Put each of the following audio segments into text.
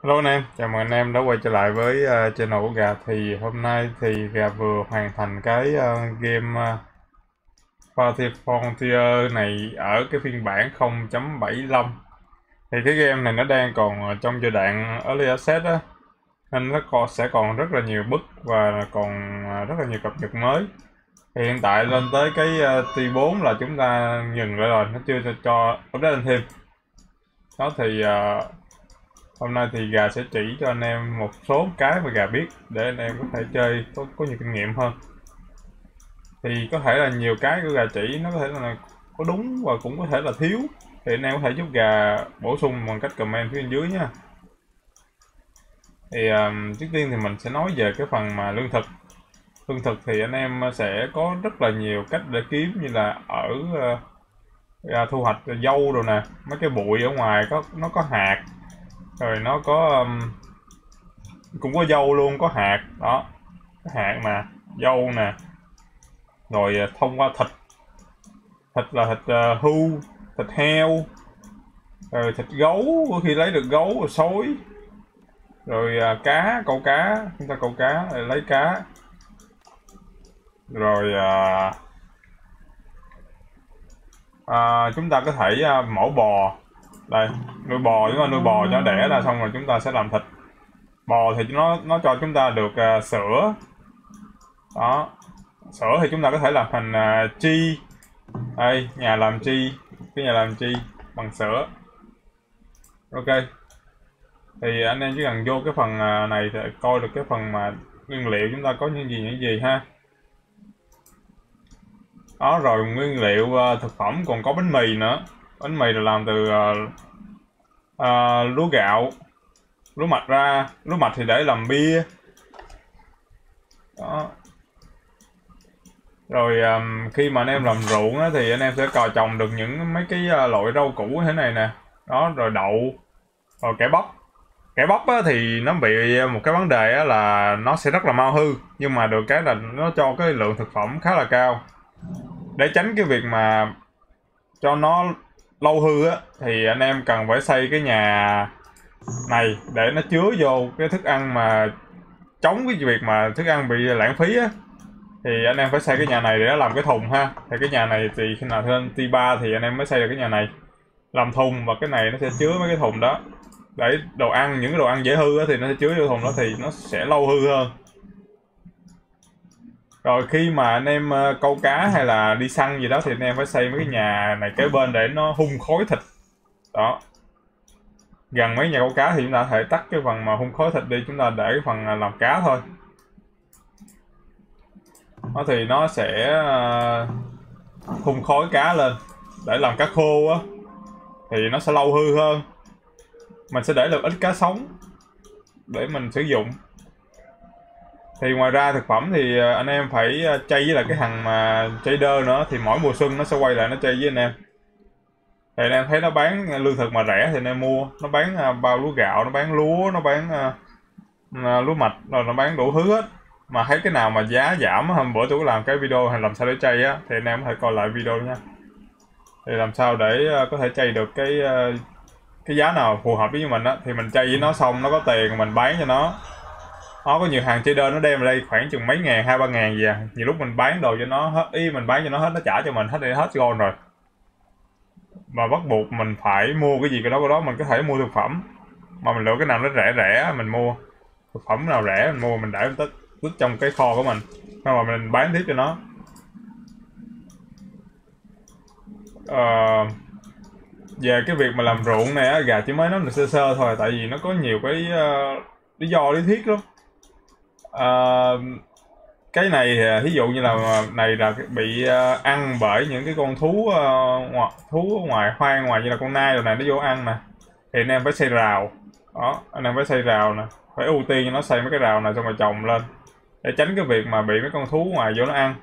Hello anh em, chào mừng anh em đã quay trở lại với channel của Gà. Thì hôm nay thì Gà vừa hoàn thành cái game Party Frontier này ở cái phiên bản 0.75. Thì cái game này nó đang còn trong giai đoạn Early Access á, nên nó sẽ còn rất là nhiều bug và còn rất là nhiều cập nhật mới. Thì hiện tại lên tới cái T4 là chúng ta ngừng lại rồi, nó chưa cho update lên thêm. Đó thì hôm nay thì Gà sẽ chỉ cho anh em một số cái mà Gà biết để anh em có thể chơi có nhiều kinh nghiệm hơn. Thì có thể là nhiều cái của Gà chỉ nó có thể là có đúng và cũng có thể là thiếu. Thì anh em có thể giúp Gà bổ sung bằng cách comment phía bên dưới nha. Thì trước tiên thì mình sẽ nói về cái phần mà lương thực. Lương thực thì anh em sẽ có rất là nhiều cách để kiếm, như là ở thu hoạch dâu rồi nè, mấy cái bụi ở ngoài nó có hạt, rồi nó có cũng có dâu luôn, có hạt đó, có hạt nè, dâu nè, rồi thông qua thịt. Thịt là thịt hươu, thịt heo, rồi thịt gấu, có khi lấy được gấu rồi sói, rồi cá, câu cá, chúng ta câu cá để lấy cá, rồi chúng ta có thể mổ bò đây, nuôi bò, chúng ta nuôi bò cho nó đẻ ra xong rồi chúng ta sẽ làm thịt. Bò thì nó cho chúng ta được sữa đó. Sữa thì chúng ta có thể làm thành chi đây, nhà làm chi, cái nhà làm chi bằng sữa. Ok, thì anh em chỉ cần vô cái phần này thì coi được cái phần mà nguyên liệu chúng ta có những gì ha. Đó, rồi nguyên liệu thực phẩm còn có bánh mì nữa. Bánh mì là làm từ lúa gạo, lúa mạch ra. Lúa mạch thì để làm bia đó. Rồi khi mà anh em làm ruộng á, thì anh em sẽ cò trồng được mấy cái loại rau củ thế này nè. Đó, rồi đậu, rồi cải bắp. Cải bắp á, thì nó bị một cái vấn đề á, là nó sẽ rất là mau hư, nhưng mà được cái là nó cho cái lượng thực phẩm khá là cao. Để tránh cái việc mà cho nó lâu hư á, thì anh em cần phải xây cái nhà này để nó chứa vô cái thức ăn, mà chống cái việc mà thức ăn bị lãng phí á. Thì anh em phải xây cái nhà này để làm cái thùng ha. Thì cái nhà này thì khi nào lên T3 thì anh em mới xây được cái nhà này làm thùng, và cái này nó sẽ chứa mấy cái thùng đó để đồ ăn, những cái đồ ăn dễ hư á, thì nó sẽ chứa vô thùng đó thì nó sẽ lâu hư hơn. Rồi khi mà anh em câu cá hay là đi săn gì đó thì anh em phải xây mấy cái nhà này kế bên để nó hun khói thịt đó. Gần mấy nhà câu cá thì chúng ta có thể tắt cái phần mà hun khói thịt đi, chúng ta để cái phần làm cá thôi. Đó thì nó sẽ hun khói cá lên để làm cá khô á, thì nó sẽ lâu hư hơn. Mình sẽ để được ít cá sống để mình sử dụng. Thì ngoài ra thực phẩm thì anh em phải chay với lại cái thằng mà trader nữa, thì mỗi mùa xuân nó sẽ quay lại nó chay với anh em. Thì anh em thấy nó bán lương thực mà rẻ thì anh em mua. Nó bán bao lúa gạo, nó bán lúa, nó bán lúa mạch, rồi nó bán đủ thứ hết. Mà thấy cái nào mà giá giảm, hôm bữa tôi có làm cái video hay làm sao để chay á, thì anh em có thể coi lại video nha. Thì làm sao để có thể chay được cái giá nào phù hợp với mình á, thì mình chay với nó xong nó có tiền mình bán cho nó. Nó có nhiều hàng trader nó đem ở đây khoảng chừng mấy ngàn, 2-3 ngàn gì à. Nhiều lúc mình bán đồ cho nó hết, mình bán cho nó hết, nó trả cho mình hết gold rồi. Mà bắt buộc mình phải mua cái gì cái đó mình có thể mua thực phẩm. Mà mình lựa cái nào nó rẻ rẻ mình mua. Thực phẩm nào rẻ mình mua, mình để tích trong cái kho của mình. Xong rồi mình bán tiếp cho nó. Về cái việc mà làm ruộng này á, Gà chỉ mới nói được sơ sơ thôi, tại vì nó có nhiều cái lý do lý thuyết lắm. Cái này ví dụ như là này là bị ăn bởi những cái con thú thú ở ngoài hoang, ngoài như là con nai rồi này, nó vô ăn nè. Thì anh em phải xây rào đó, anh em phải xây rào nè, phải ưu tiên cho nó xây mấy cái rào này xong rồi trồng lên để tránh cái việc mà bị mấy con thú ngoài vô nó ăn.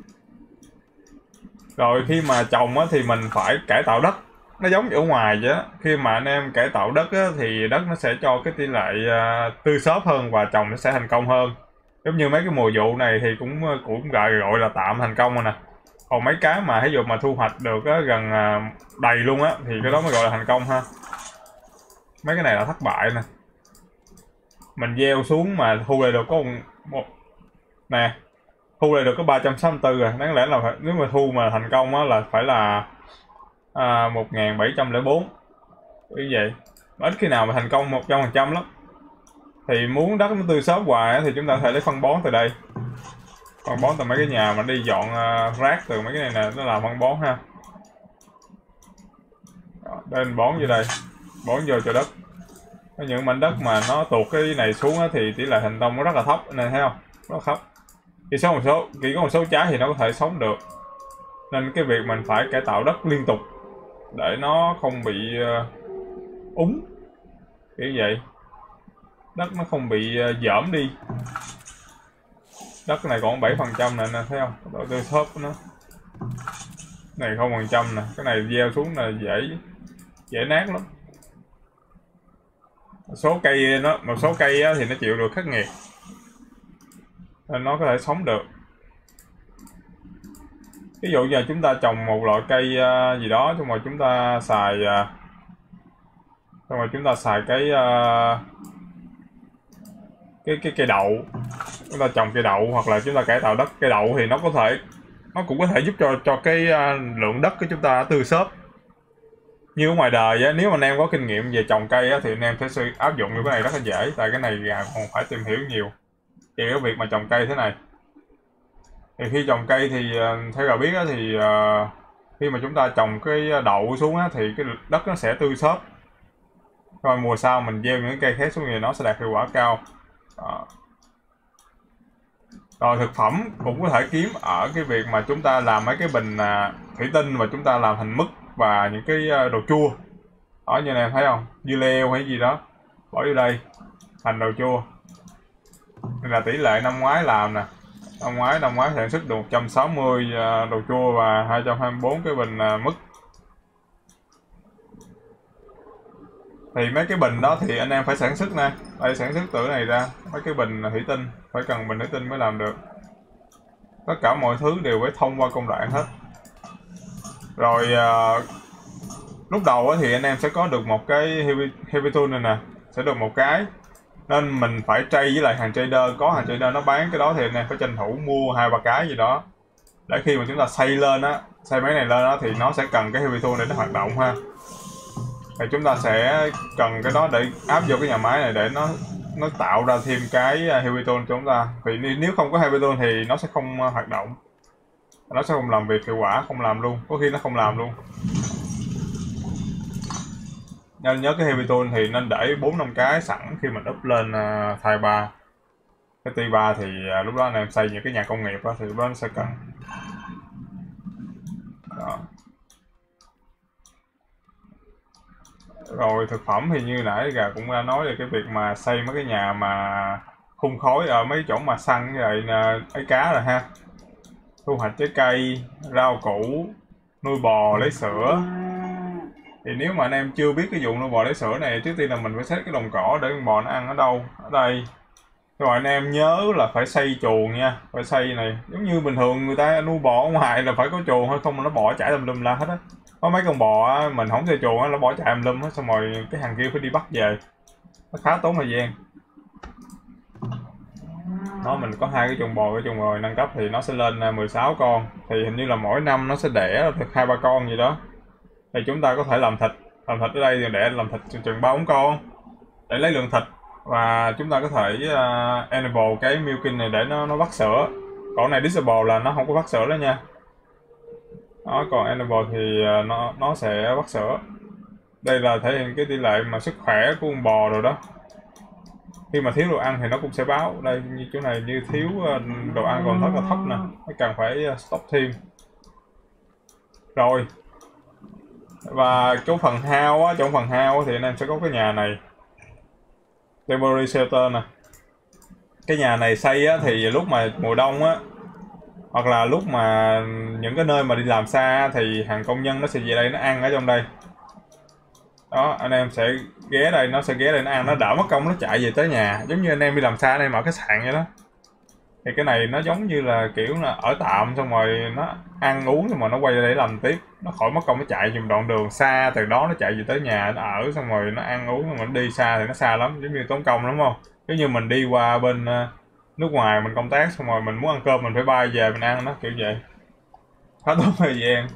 Rồi khi mà trồng á, thì mình phải cải tạo đất, nó giống như ở ngoài vậy á. Khi mà anh em cải tạo đất á, thì đất nó sẽ cho cái tỷ lệ tươi xốp hơn và trồng nó sẽ thành công hơn. Giống như mấy cái mùa vụ này thì cũng gọi là tạm thành công rồi nè. Còn mấy cái mà ví dụ mà thu hoạch được á, gần đầy luôn á, thì cái đó mới gọi là thành công ha. Mấy cái này là thất bại nè. mình gieo xuống mà thu lại được có một nè, thu lại được có 364 rồi, đáng lẽ là phải, nếu mà thu mà thành công á là phải là 1704 như vậy, ít khi nào mà thành công 100% lắm. Thì muốn đất nó tươi xốp hoài á, thì chúng ta có thể lấy phân bón từ đây, phân bón từ mấy cái nhà mà đi dọn rác từ mấy cái này nè, nó làm phân bón ha. Đó, đây mình bón vô đây, bón vô cho đất. Có những mảnh đất mà nó tuột cái này xuống á, thì tỷ lệ thành công nó rất là thấp, nên thấy không, rất thấp. Chỉ có một số trái thì nó có thể sống được, nên cái việc mình phải cải tạo đất liên tục để nó không bị úng kiểu vậy, đất nó không bị dởm đi. Đất này còn 7% nè, thấy không, độ tươi xốp của nó này 0% nè, cái này gieo xuống là dễ nát lắm. Một số cây thì nó chịu được khắc nghiệt nên nó có thể sống được. Ví dụ giờ chúng ta trồng một loại cây gì đó, xong rồi chúng ta xài cái cây đậu, chúng ta trồng cây đậu hoặc là chúng ta cải tạo đất. Cây đậu thì nó cũng có thể giúp cho cái lượng đất của chúng ta tươi xốp. Như ở ngoài đời á, nếu mà anh em có kinh nghiệm về trồng cây á, thì anh em sẽ áp dụng được cái này rất là dễ, tại cái này gà còn phải tìm hiểu nhiều về cái việc mà trồng cây thế này. Thì khi trồng cây thì theo gà biết á, thì khi mà chúng ta trồng cái đậu xuống á, thì cái đất nó sẽ tươi xốp. Rồi mùa sau mình gieo những cây khác xuống thì nó sẽ đạt hiệu quả cao. Rồi thực phẩm cũng có thể kiếm ở cái việc mà chúng ta làm mấy cái bình thủy tinh và chúng ta làm thành mứt và những cái đồ chua. Đó, như này thấy không, dưa leo hay gì đó bỏ vô đây thành đồ chua. Đây là tỷ lệ năm ngoái làm nè. Năm ngoái sản xuất được 160 đồ chua và 224 cái bình mứt. Thì mấy cái bình đó thì anh em phải sản xuất nè. Đây sản xuất từ này ra, mấy cái bình thủy tinh, phải cần bình thủy tinh mới làm được. Tất cả mọi thứ đều phải thông qua công đoạn hết. Rồi lúc đầu thì anh em sẽ có được một cái heavy tool này nè, sẽ được một cái. Nên mình phải trade với lại hàng trader, có hàng trader nó bán cái đó thì anh em phải tranh thủ mua 2-3 cái gì đó. Để khi mà chúng ta xây lên á, xây máy này lên á thì nó sẽ cần cái heavy tool để nó hoạt động ha. Thì chúng ta sẽ cần cái đó để áp vô cái nhà máy này để nó tạo ra thêm cái heavy tool cho chúng ta. Vì nếu không có heavy tool thì nó sẽ không hoạt động, nó sẽ không làm việc hiệu quả, không làm luôn, có khi nó không làm luôn. Nên nhớ cái heavy tool thì nên để 4-5 cái sẵn khi mình up lên thai 3. Cái T3 thì lúc đó anh em xây những cái nhà công nghiệp đó, thì nó sẽ cần. Đó. Rồi thực phẩm thì như nãy gà cũng đã nói về cái việc mà xây mấy cái nhà mà khung khói ở mấy chỗ mà săn như vậy ấy cá rồi ha. Thu hoạch trái cây, rau củ, nuôi bò lấy sữa. Thì nếu mà anh em chưa biết cái vụ nuôi bò lấy sữa này, trước tiên là mình phải xét cái đồng cỏ để con bò nó ăn ở đâu. Ở đây. Rồi anh em nhớ là phải xây chuồng nha, phải xây này. Giống như bình thường người ta nuôi bò ở ngoài là phải có chuồng, hay không mà nó bò chạy tùm lum la hết á. Có mấy con bò á, mình không xây chuồng á, nó bỏ chạy tùm lum hết, xong rồi cái hàng kia phải đi bắt về. Nó khá tốn thời gian. Đó, mình có 2 cái chuồng bò, cái chuồng bò nâng cấp thì nó sẽ lên 16 con. Thì hình như là mỗi năm nó sẽ đẻ được 2-3 con gì đó. Thì chúng ta có thể làm thịt ở đây thì để làm thịt chừng 3-4 con để lấy lượng thịt, và chúng ta có thể enable cái milking này để nó vắt sữa. Còn này disable là nó không có vắt sữa đó nha. Đó, còn enable thì nó sẽ vắt sữa. Đây là thể hiện cái tỷ lệ mà sức khỏe của con bò rồi đó. Khi mà thiếu đồ ăn thì nó cũng sẽ báo. Đây như chỗ này như thiếu đồ ăn còn rất là thấp nè, nó cần phải stop thêm. Rồi. Và chỗ phần hao thì anh em sẽ có cái nhà này, temporary shelter nè. Cái nhà này xây á, thì lúc mà mùa đông á, hoặc là lúc mà những cái nơi mà đi làm xa thì hàng công nhân nó sẽ về đây nó ăn ở trong đây. Đó, anh em sẽ ghé đây, nó sẽ ghé đây nó ăn, nó đỡ mất công nó chạy về tới nhà. Giống như anh em đi làm xa đây mở cái sạn vậy đó. Thì cái này nó giống như là kiểu là ở tạm, xong rồi nó ăn uống xong rồi nó quay ra đây làm tiếp, nó khỏi mất công nó chạy dùm đoạn đường xa, từ đó nó chạy về tới nhà nó ở, xong rồi nó ăn uống, xong rồi nó đi xa thì nó xa lắm, giống như tốn công lắm không. Giống như mình đi qua bên nước ngoài mình công tác xong rồi mình muốn ăn cơm mình phải bay về mình ăn, nó kiểu vậy, khá tốn thời gian.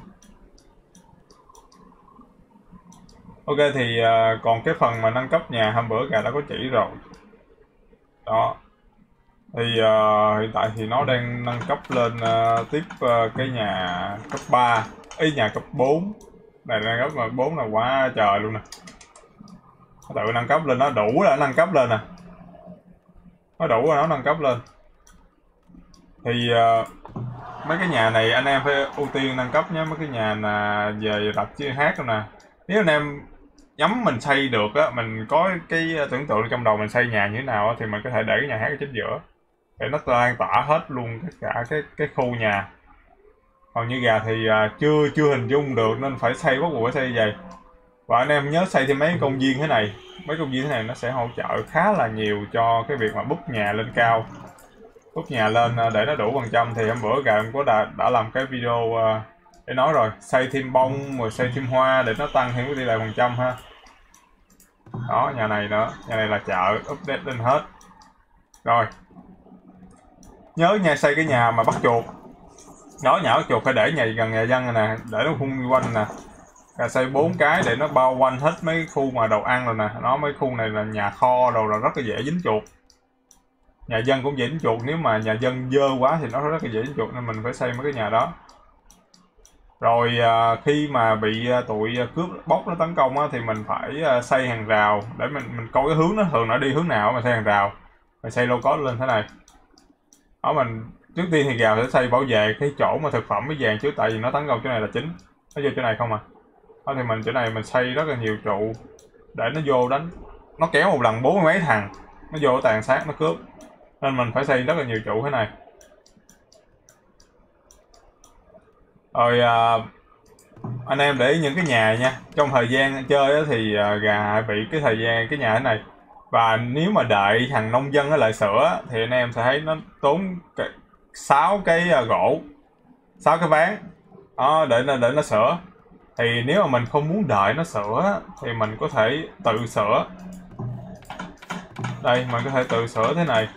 Ok thì còn cái phần mà nâng cấp nhà hôm bữa gà đã có chỉ rồi đó. Thì hiện tại thì nó đang nâng cấp lên tiếp cái nhà cấp 3, ý nhà cấp 4 này, nâng cấp mà 4 là quá trời luôn nè. Nó tự nâng cấp lên, nó đủ là nâng cấp lên nè, nó đủ rồi nó nâng cấp lên. Thì mấy cái nhà này anh em phải ưu tiên nâng cấp nhé, mấy cái nhà là về rạp chiếu hát đâu nè. Nếu anh em nhắm mình xây được á, mình có cái tưởng tượng trong đầu mình xây nhà như thế nào á, thì mình có thể để cái nhà hát ở chính giữa để nó lan tỏa hết luôn tất cả cái khu nhà. Còn như gà thì chưa hình dung được nên phải xây, bắt buộc phải xây như vậy. Và anh em nhớ xây thêm mấy công viên thế này, mấy công viên thế này nó sẽ hỗ trợ khá là nhiều cho cái việc mà búp nhà lên cao, búp nhà lên để nó đủ phần trăm. Thì hôm bữa gà cũng có đã làm cái video để nói rồi, xây thêm bông rồi xây thêm hoa để nó tăng thêm cái tỷ lệ phần trăm ha. Đó, nhà này nữa, nhà này là chợ, update lên hết rồi. Nhớ nha, xây cái nhà mà bắt chuột đó, nhà bắt chuột phải để gần nhà dân này nè, để nó khung quanh nè. Rồi xây 4 cái để nó bao quanh hết mấy khu mà đồ ăn rồi nè. Nó mấy khu này là nhà kho đồ là rất là dễ dính chuột. Nhà dân cũng dễ dính chuột, nếu mà nhà dân dơ quá thì nó rất là dễ dính chuột, nên mình phải xây mấy cái nhà đó. Rồi khi mà bị tụi cướp bóc nó tấn công á, thì mình phải xây hàng rào để mình coi cái hướng nó thường nó đi hướng nào mà xây hàng rào. Mình xây lô cốt lên thế này. Đó, mình trước tiên thì gà sẽ xây bảo vệ cái chỗ mà thực phẩm với vàng trước, tại vì nó tấn công chỗ này là chính, nó vô chỗ này không à. Đó thì mình chỗ này mình xây rất là nhiều trụ để nó vô đánh, nó kéo một lần 40 mấy thằng nó vô tàn sát nó cướp, nên mình phải xây rất là nhiều trụ thế này. Rồi anh em để ý những cái nhà nha, trong thời gian chơi thì gà bị cái thời gian cái nhà thế này. Và nếu mà đợi thằng nông dân nó lại sửa thì anh em sẽ thấy nó tốn 6 cái gỗ, 6 cái ván đó, để nó sửa. Thì nếu mà mình không muốn đợi nó sửa thì mình có thể tự sửa. Đây, mình có thể tự sửa thế này.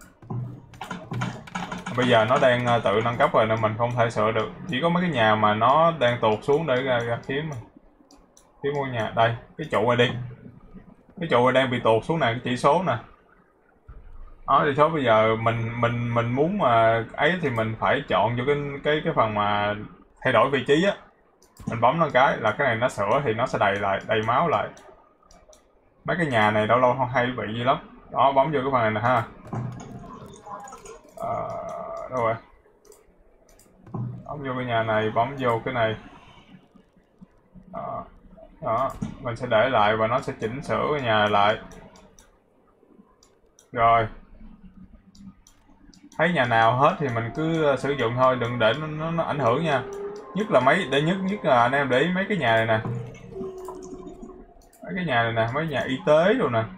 Bây giờ nó đang tự nâng cấp rồi nên mình không thể sửa được, chỉ có mấy cái nhà mà nó đang tụt xuống để ra kiếm ngôi nhà. Đây, cái trụ này đi, cái trụ này đang bị tụt xuống này, cái chỉ số nè. Đó, chỉ số bây giờ mình muốn mà ấy thì mình phải chọn vô cái phần mà thay đổi vị trí á, mình bấm nó cái là cái này nó sửa thì nó sẽ đầy máu lại. Mấy cái nhà này lâu lâu không hay bị gì lắm. Đó, bấm vô cái phần này nè ha. Đâu rồi, bấm vô cái nhà này, bấm vô cái này đó, mình sẽ để lại và nó sẽ chỉnh sửa cái nhà lại. Rồi thấy nhà nào hết thì mình cứ sử dụng thôi, đừng để nó ảnh hưởng nha. Nhất là nhất là anh em để ý mấy cái nhà này nè, mấy cái nhà này nè, mấy nhà y tế rồi nè,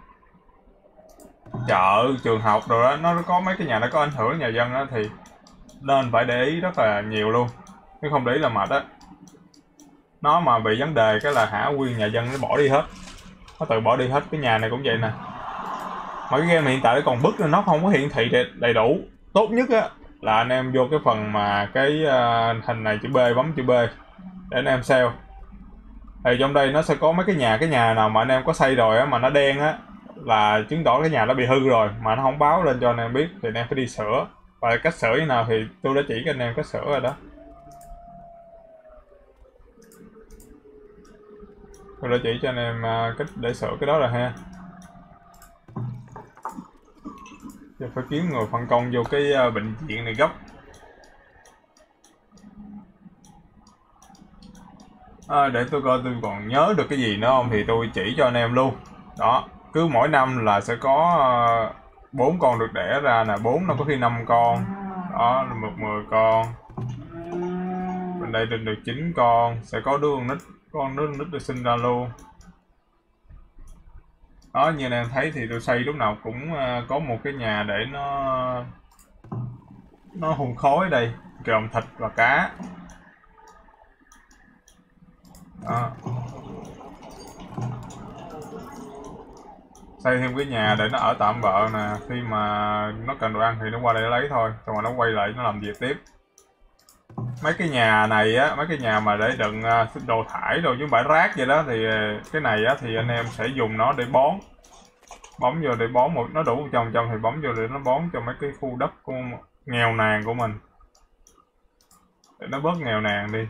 chợ, trường học rồi đó, nó có mấy cái nhà nó có ảnh hưởng nhà dân đó thì nên phải để ý rất là nhiều luôn, nếu không để ý là mệt á. Nó mà bị vấn đề cái là hả nguyên nhà dân nó bỏ đi hết, nó tự bỏ đi hết. Cái nhà này cũng vậy nè, mà cái game hiện tại nó còn bug nên nó không có hiển thị đầy đủ. Tốt nhất á là anh em vô cái phần mà cái hình này chữ B, bấm chữ B để anh em save. Thì trong đây nó sẽ có mấy cái nhà nào mà anh em có xây rồi á mà nó đen á là chứng tỏ cái nhà nó bị hư rồi mà nó không báo lên cho anh em biết, thì anh em phải đi sửa. Và cách sửa như nào thì tôi đã chỉ cho anh em cách sửa rồi đó. Tôi đã chỉ cho anh em cách để sửa cái đó rồi ha. Giờ phải kiếm người phân công vô cái bệnh viện này gấp. Để tôi coi tôi còn nhớ được cái gì nữa không thì tôi chỉ cho anh em luôn. Đó, cứ mỗi năm là sẽ có 4 con được đẻ ra nè, 4 nó có khi 5 con. Đó, là 10 con. Bên đây được 9 con, sẽ có đứa con nít được sinh ra luôn. Đó, như anh em thấy thì tôi xây lúc nào cũng có một cái nhà để nó hun khói đây, gồm thịt và cá. Đó. xây thêm cái nhà để nó ở tạm bợ nè, khi mà nó cần đồ ăn thì nó qua đây nó lấy thôi, xong rồi nó quay lại nó làm việc tiếp. Mấy cái nhà này á, mấy cái nhà mà để đựng đồ thải đồ với bãi rác vậy đó, thì cái này á thì anh em sẽ dùng nó để bón vô, để bón nó đủ 100% thì bón vô để nó bón cho mấy cái khu đất của nghèo nàn của mình, để nó bớt nghèo nàn đi.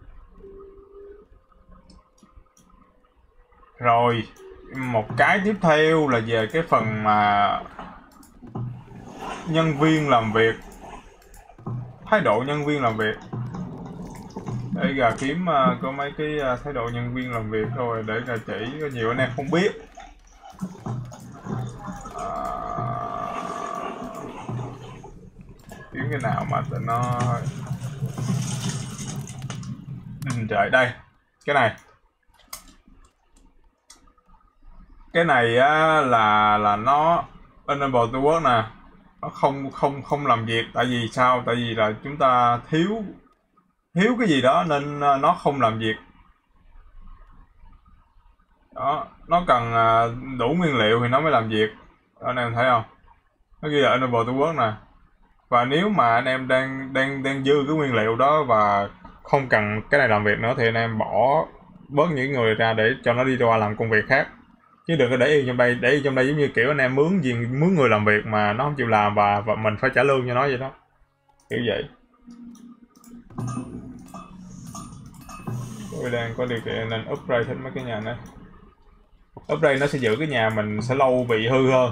Rồi một cái tiếp theo là về cái phần mà nhân viên làm việc, thái độ nhân viên làm việc. Để gà kiếm có mấy cái thái độ nhân viên làm việc thôi để gà chỉ, có nhiều anh em không biết. Kiếm cái nào mà tụi nó trời, đây cái này á là nó enable to work nè, nó không làm việc. Tại vì sao? Tại vì là chúng ta thiếu cái gì đó nên nó không làm việc đó. Nó cần đủ nguyên liệu thì nó mới làm việc đó, anh em thấy không? Nó ghi là enable to work nè. Và nếu mà anh em đang dư cái nguyên liệu đó và không cần cái này làm việc nữa thì anh em bỏ bớt những người ra để cho nó đi qua làm công việc khác, chứ đừng có để yên trong đây. Để yên trong đây giống như kiểu anh em mướn người làm việc mà nó không chịu làm và mình phải trả lương cho nó vậy đó, kiểu vậy. Tôi đang có điều kiện nên upgrade hết mấy cái nhà này. Upgrade nó sẽ giữ cái nhà mình sẽ lâu bị hư hơn.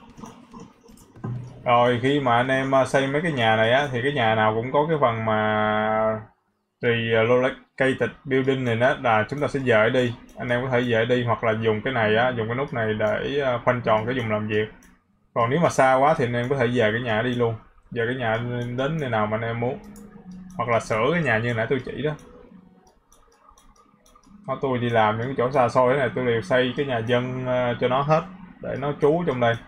Rồi khi mà anh em xây mấy cái nhà này á thì cái nhà nào cũng có cái phần mà relocated building này đó, là chúng ta sẽ dời đi. Anh em có thể dời đi hoặc là dùng cái này á, dùng cái nút này để khoanh tròn cái vùng làm việc. Còn nếu mà xa quá thì anh em có thể dời cái nhà đi luôn, dời cái nhà đến nơi nào mà anh em muốn, hoặc là sửa cái nhà như nãy tôi chỉ đó. Tôi đi làm những chỗ xa xôi thế này tôi đều xây cái nhà dân cho nó hết để nó trú trong đây,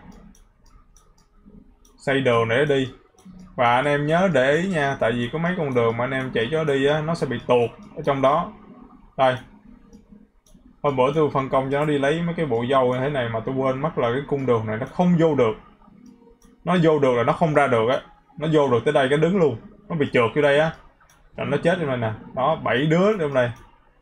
xây đường để nó đi. Và anh em nhớ để ý nha, tại vì có mấy con đường mà anh em chỉ cho đi á, nó sẽ bị tuột ở trong đó. Đây, hôm bữa tôi phân công cho nó đi lấy mấy cái bụi dâu như thế này mà tôi quên mất là cái cung đường này nó không vô được. Nó vô được là nó không ra được á, nó vô được tới đây cái đứng luôn, nó bị trượt vô đây á, rồi nó chết trong đây nè. Đó, 7 đứa trong đây.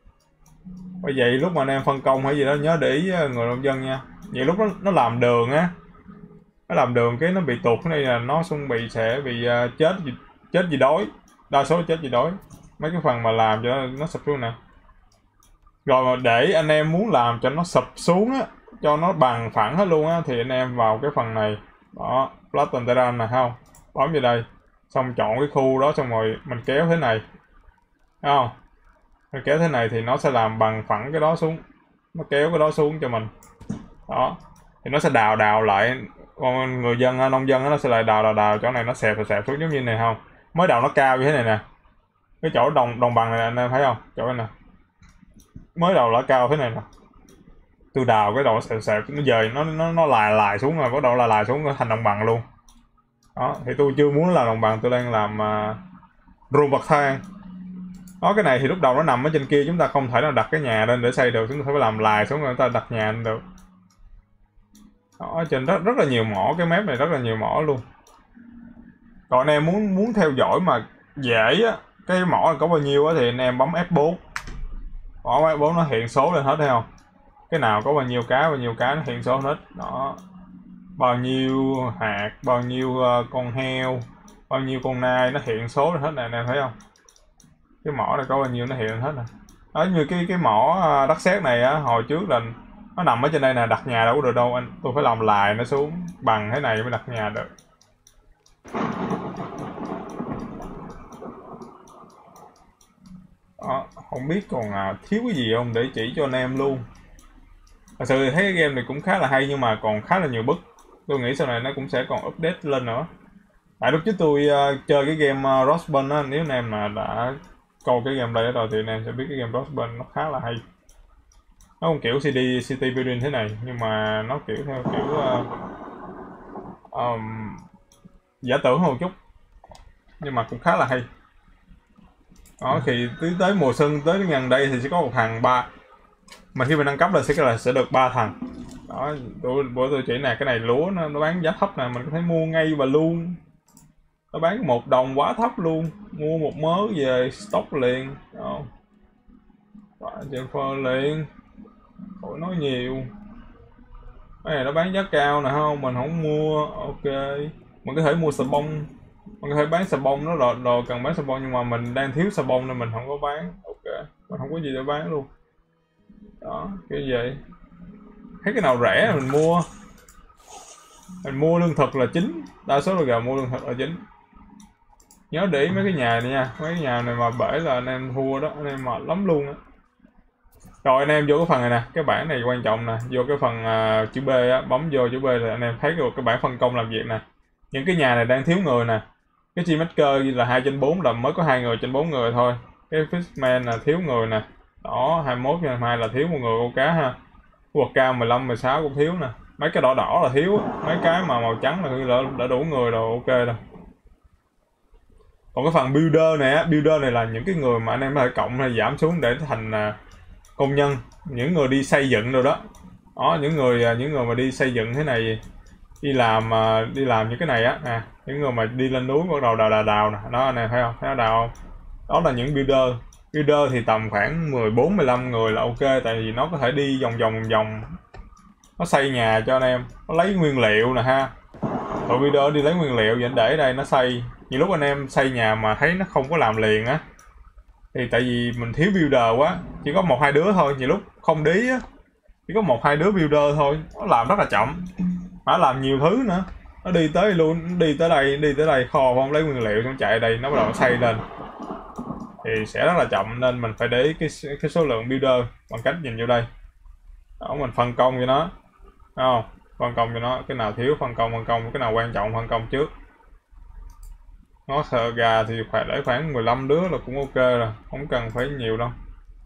Bởi vậy lúc mà anh em phân công hay gì đó nhớ để ý người nông dân nha. Vậy lúc nó làm đường á, nó làm đường cái nó bị tuột cái này là nó sẽ bị chết vì đói, đa số chết vì đói. Mấy cái phần mà làm cho nó sụp xuống nè. Rồi mà để anh em muốn làm cho nó sụp xuống á, cho nó bằng phẳng hết luôn á, thì anh em vào cái phần này đó, Flatten Terrain nè, không bấm vào đây, xong chọn cái khu đó, xong rồi mình kéo thế này, thấy không? Mình kéo thế này thì nó sẽ làm bằng phẳng cái đó xuống, nó kéo cái đó xuống cho mình đó, thì nó sẽ đào lại. Còn người dân nông dân nó sẽ lại đào chỗ này, nó xẹp xuống giống như này không? Mới đầu nó cao như thế này nè, cái chỗ đồng bằng này anh em thấy không? Chỗ này nè, mới đầu nó cao thế này nè, tôi đào cái đầu xẹp nó dời, nó lài xuống rồi, bắt đầu lài xuống thành đồng bằng luôn đó. Thì tôi chưa muốn làm đồng bằng, tôi đang làm ruộng bậc thang đó. Cái này thì lúc đầu nó nằm ở trên kia, chúng ta không thể nào đặt cái nhà lên để xây được, chúng ta phải làm lài xuống rồi chúng ta đặt nhà lên được đó. Trên rất là nhiều mỏ, cái map này rất là nhiều mỏ luôn. Còn anh em muốn theo dõi mà dễ á, cái mỏ này có bao nhiêu á, thì anh em bấm F4, mỏ F4 nó hiện số lên hết, thấy không? Cái nào có bao nhiêu cái nó hiện số hết đó, bao nhiêu hạt, bao nhiêu con heo, bao nhiêu con nai, nó hiện số lên hết này, anh em thấy không? Cái mỏ này có bao nhiêu nó hiện lên hết nè đó. Như cái mỏ đất sét này á, hồi trước là nó nằm ở trên đây nè, đặt nhà đâu có được đâu anh, tôi phải làm lài nó xuống bằng thế này mới đặt nhà được đó. Không biết còn thiếu cái gì không để chỉ cho anh em luôn. Thật sự thì thấy cái game này cũng khá là hay, nhưng mà còn khá là nhiều bug. Tôi nghĩ sau này nó cũng sẽ còn update lên nữa. Tại lúc trước tôi chơi cái game Frostpunk á, nếu anh em mà đã coi cái game đây rồi thì anh em sẽ biết cái game Frostpunk nó khá là hay. Nó không kiểu city building thế này, nhưng mà nó kiểu theo kiểu giả tưởng hơn một chút, nhưng mà cũng khá là hay đó. Thì tới mùa xuân tới gần đây thì sẽ có một thằng 3, mà khi mình nâng cấp là sẽ được 3 thằng đó. Đó, bữa tôi chỉ nè, cái này lúa nó bán giá thấp nè, mình có thể mua ngay và luôn. Nó bán 1 đồng quá thấp luôn, mua một mớ về stock liền. Không, Jennifer liền, khỏi nói nhiều. Cái này nó bán giá cao nè, không mình không mua. Ok, mình có thể mua xà bông, mình có thể bán xà bông, nó đồ cần bán xà bông, nhưng mà mình đang thiếu xà bông nên mình không có bán. Ok, mình không có gì để bán luôn. Đó, kiểu vậy. Thấy cái nào rẻ mình mua. Mình mua lương thực là chính, đa số là giờ mua lương thực là chính. Nhớ để ý mấy cái nhà này nha, mấy cái nhà này mà bể là anh em thua đó, anh em mệt lắm luôn á. Rồi anh em vô cái phần này nè, cái bảng này quan trọng nè, vô cái phần chữ B á, bấm vô chữ B là anh em thấy được cái bảng phân công làm việc nè. Những cái nhà này đang thiếu người nè. Cái team maker là 2/4 là mới có 2 người trên 4 người thôi. Cái fishman là thiếu người nè. Đó, 21/22 là thiếu một người câu cá ha. Quật cao 15/16 cũng thiếu nè. Mấy cái đỏ đỏ là thiếu, mấy cái mà màu trắng là đã đủ người rồi, ok rồi. Còn cái phần builder này á, builder này là những cái người mà anh em có thể cộng hay giảm xuống để thành công nhân, những người đi xây dựng rồi đó. Đó, những người mà đi xây dựng thế này, đi làm những cái này á nè, những người mà đi lên núi bắt đầu đào nè, đó anh em thấy không, thấy nó đào không? Đó là những builder thì tầm khoảng 14-15 người là ok, tại vì nó có thể đi vòng vòng, nó xây nhà cho anh em, nó lấy nguyên liệu nè ha. Tụi builder đi lấy nguyên liệu vậy để đây nó xây. Nhiều lúc anh em xây nhà mà thấy nó không có làm liền á, thì tại vì mình thiếu builder quá, chỉ có 1-2 đứa thôi, nhiều lúc không để ý á, chỉ có 1-2 đứa builder thôi, nó làm rất là chậm, mà làm nhiều thứ nữa, nó đi tới luôn, đi tới đây kho không lấy nguyên liệu xong chạy đây nó bắt đầu xây lên thì sẽ rất là chậm, nên mình phải để ý cái số lượng builder bằng cách nhìn vô đây. Đó, mình phân công cho nó, thấy không, phân công cho nó, cái nào thiếu phân công, cái nào quan trọng phân công trước. Nó sợ gà thì phải để khoảng 15 đứa là cũng ok rồi, không cần phải nhiều đâu.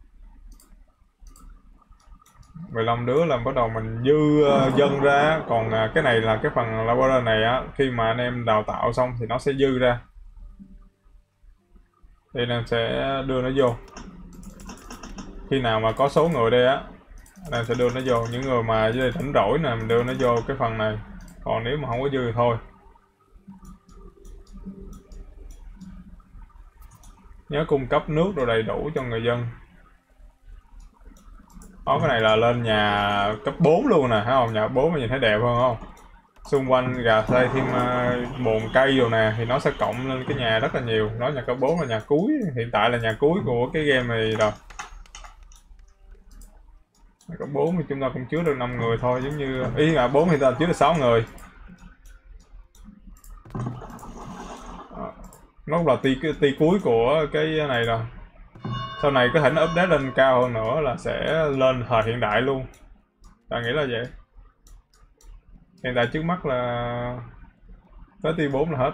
15 đứa là bắt đầu mình dư dân ra. Còn cái này là cái phần laborer này á, khi mà anh em đào tạo xong thì nó sẽ dư ra, thì anh em sẽ đưa nó vô. Khi nào mà có số người đây á, anh em sẽ đưa nó vô. Những người mà dưới đây rảnh rỗi nè, mình đưa nó vô cái phần này. Còn nếu mà không có dư thì thôi. Nhớ cung cấp nước đồ đầy đủ cho người dân. Đó, cái này là lên nhà cấp 4 luôn nè, thấy không? Nhà 4 mà nhìn thấy đẹp hơn không? Xung quanh gà xây thêm bồn cây rồi nè, thì nó sẽ cộng lên cái nhà rất là nhiều. Nó nhà cấp 4 là nhà cuối, hiện tại là nhà cuối của cái game này rồi. Nhà cấp 4 thì chúng ta cũng chứa được 5 người thôi, giống như ý là 4 thì ta chứa được 6 người. Nó là ti cuối của cái này rồi. Sau này có thể nó update lên cao hơn nữa là sẽ lên thời hiện đại luôn. Ta nghĩ là vậy. Hiện tại trước mắt là tới ti 4 là hết.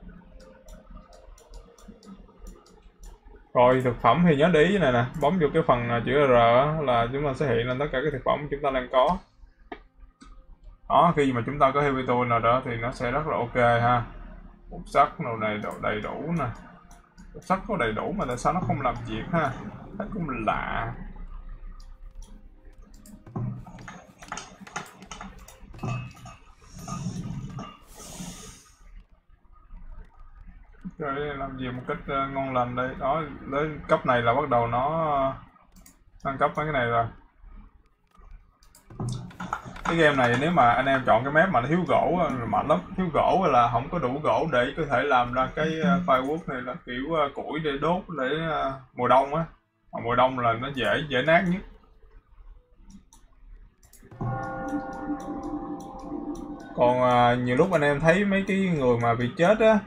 Rồi thực phẩm thì nhớ để ý này nè, bấm vô cái phần chữ R là chúng ta sẽ hiện lên tất cả các thực phẩm chúng ta đang có. Đó, khi mà chúng ta có heavy tool nào đó thì nó sẽ rất là ok ha. Cục sắt nào này đầy đủ nè. Cục sắt có đầy đủ mà tại sao nó không làm việc ha? Thấy cũng lạ. Rồi làm gì một cách ngon lành đây. Đó, đến cấp này là bắt đầu nó nâng cấp mấy cái này rồi. Cái game này nếu mà anh em chọn cái map mà nó thiếu gỗ là mạnh lắm. Thiếu gỗ là không có đủ gỗ để có thể làm ra cái firewood này, là kiểu củi để đốt để mùa đông á. Mùa đông là nó dễ nát nhất. Còn nhiều lúc anh em thấy mấy cái người mà bị chết á,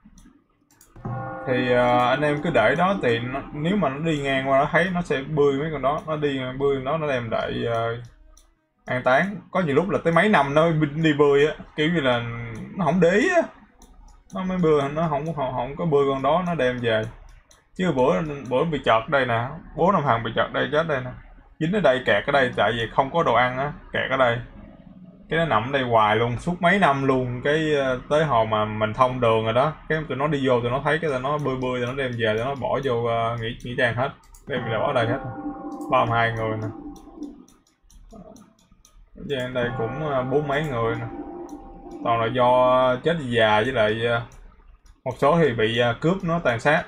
thì anh em cứ để đó, thì nếu mà nó đi ngang qua nó thấy nó sẽ bươi mấy con đó, nó đi bươi nó đem lại an táng. Có nhiều lúc là tới mấy năm nó đi bươi á, kiểu như là nó không để ý á, nó mới bươi, nó không có bươi con đó nó đem về. Chứ bữa bị chọt đây nè, 4-5 thằng bị chọt đây chết đây nè, dính ở đây, kẹt ở đây, tại vì không có đồ ăn á, kẹt ở đây, cái nó nằm ở đây hoài luôn suốt mấy năm luôn. Cái tới hồi mà mình thông đường rồi đó, cái tụi nó đi vô, tụi nó thấy cái tụi nó bươi tụi nó đem về, tụi nó bỏ vô nghỉ trang hết, đem về bỏ ở đây hết. 32 người nè. Gian đây cũng bốn mấy người nè, toàn là do chết già với lại một số thì bị cướp nó tàn sát.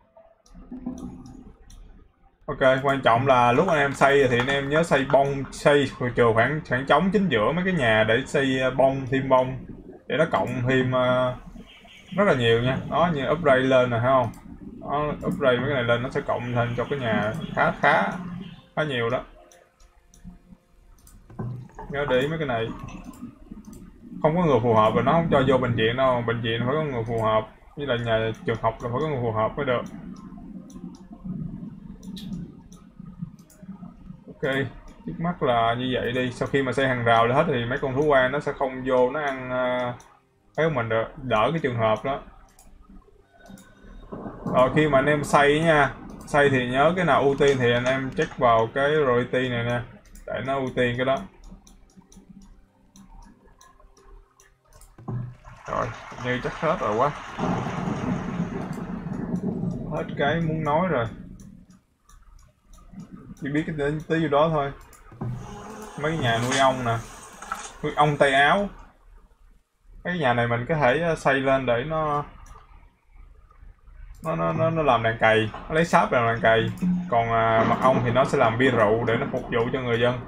Ok, quan trọng là lúc anh em xây thì anh em nhớ xây bông, xây chừa khoảng trống chính giữa mấy cái nhà để xây bông, thêm bông để nó cộng thêm rất là nhiều nha. Đó, như upgrade lên nè, thấy không? Đó, upgrade mấy cái này lên nó sẽ cộng thêm cho cái nhà khá nhiều đó. Nhớ để ý mấy cái này. Không có người phù hợp và nó không cho vô bệnh viện đâu, bệnh viện phải có người phù hợp, với lại nhà trường học là phải có người phù hợp mới được. Ok, trước mắt là như vậy đi. Sau khi mà xây hàng rào hết thì mấy con thú quan nó sẽ không vô nó ăn cái của mình được, đỡ cái trường hợp đó. Rồi khi mà anh em xây nha, xây thì nhớ cái nào ưu tiên thì anh em check vào cái priority này nè, để nó ưu tiên cái đó. Rồi, như chắc hết rồi quá. Hết cái muốn nói rồi. Chỉ biết cái tí vô đó thôi. Mấy cái nhà nuôi ong nè, nuôi ong tay áo. Cái nhà này mình có thể xây lên để nó làm đàn cày, nó lấy sáp làm đàn cày. Còn mật ong thì nó sẽ làm bia rượu để nó phục vụ cho người dân.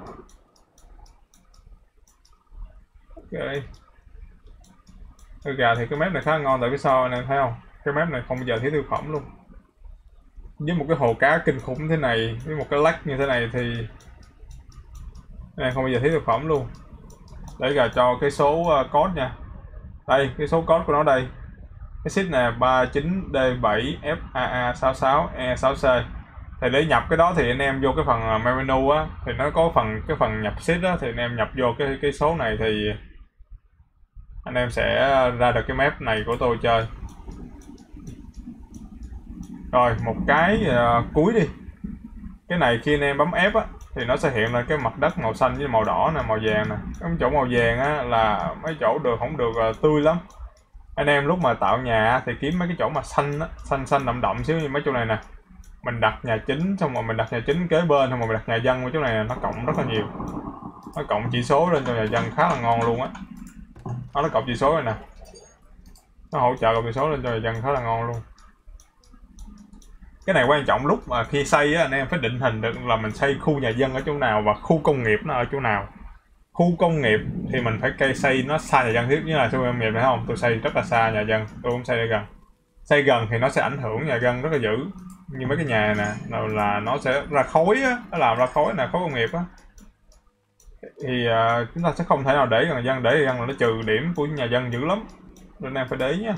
Ok. Nuôi gà thì cái map này khá ngon, tại vì sao anh em thấy không? Cái map này không bao giờ thiếu thực phẩm luôn. Với một cái hồ cá kinh khủng thế này, với một cái lake như thế này thì này không bao giờ thiếu thực phẩm luôn. Để gà cho cái số code nha. Đây, cái số code của nó đây. Cái sheet này 39D7FAA66E6C. Thì để nhập cái đó thì anh em vô cái phần menu á, thì nó có cái phần nhập sheet á, thì anh em nhập vô cái số này thì anh em sẽ ra được cái map này của tôi chơi. Rồi một cái cuối đi. Cái này khi anh em bấm F á thì nó sẽ hiện lên cái mặt đất màu xanh với màu đỏ nè, màu vàng nè. Cái chỗ màu vàng á là mấy chỗ không được tươi lắm. Anh em lúc mà tạo nhà thì kiếm mấy cái chỗ mà xanh á, xanh đậm đậm xíu như mấy chỗ này nè. Mình đặt nhà chính xong rồi mình đặt nhà chính kế bên, xong rồi mình đặt nhà dân ở chỗ này nó cộng rất là nhiều. Nó cộng chỉ số lên cho nhà dân khá là ngon luôn á. Nó cộng chỉ số này nè. Nó hỗ trợ cộng chỉ số lên cho nhà dân khá là ngon luôn. Cái này quan trọng lúc mà khi xây á, anh em phải định hình được là mình xây khu nhà dân ở chỗ nào và khu công nghiệp nó ở chỗ nào. Khu công nghiệp thì mình phải cây xây nó xa nhà dân thiết, như là khu công nghiệp phải không? Tôi xây rất là xa nhà dân, tôi cũng xây ở gần. Xây gần thì nó sẽ ảnh hưởng nhà dân rất là dữ. Như mấy cái nhà nè là nó sẽ ra khói á, nó làm ra khói nè, khói công nghiệp á. Thì chúng ta sẽ không thể nào để gần dân, để gần là nó trừ điểm của nhà dân dữ lắm. Nên em phải để ý nha.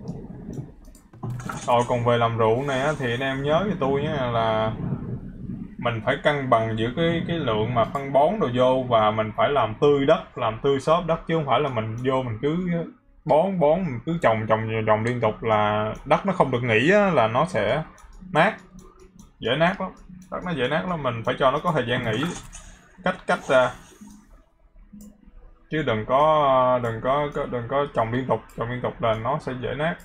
Rồi còn về làm ruộng này á, thì anh em nhớ với tôi nhé là mình phải cân bằng giữa cái lượng mà phân bón đồ vô, và mình phải làm tươi đất, làm tươi xốp đất, chứ không phải là mình vô mình cứ bón mình cứ trồng liên tục là đất nó không được nghỉ á, là nó sẽ nát, dễ nát lắm. Đất nó dễ nát lắm, mình phải cho nó có thời gian nghỉ, cách ra, chứ đừng có trồng liên tục là nó sẽ dễ nát.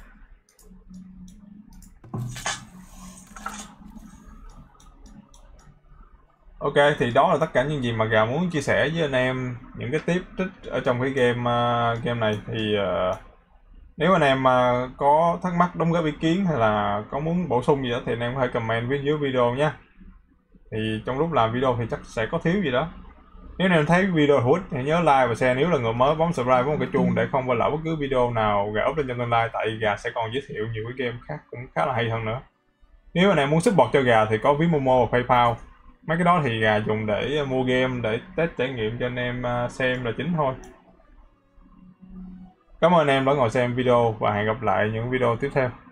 Ok, thì đó là tất cả những gì mà Gà muốn chia sẻ với anh em, những cái tip trích ở trong cái game này. Thì nếu anh em có thắc mắc, đóng góp ý kiến hay là có muốn bổ sung gì đó thì anh em có thể comment bên dưới video nhé. Thì trong lúc làm video thì chắc sẽ có thiếu gì đó. Nếu anh em thấy video hữu ích thì nhớ like và share, nếu là người mới bấm subscribe với một cái chuông để không bỏ lỡ bất cứ video nào Gà up lên trong tương lai, tại Gà sẽ còn giới thiệu nhiều cái game khác cũng khá là hay hơn nữa. Nếu anh em muốn support cho Gà thì có ví Momo và PayPal. Mấy cái đó thì Gà dùng để mua game, để test trải nghiệm cho anh em xem là chính thôi. Cảm ơn anh em đã ngồi xem video và hẹn gặp lại những video tiếp theo.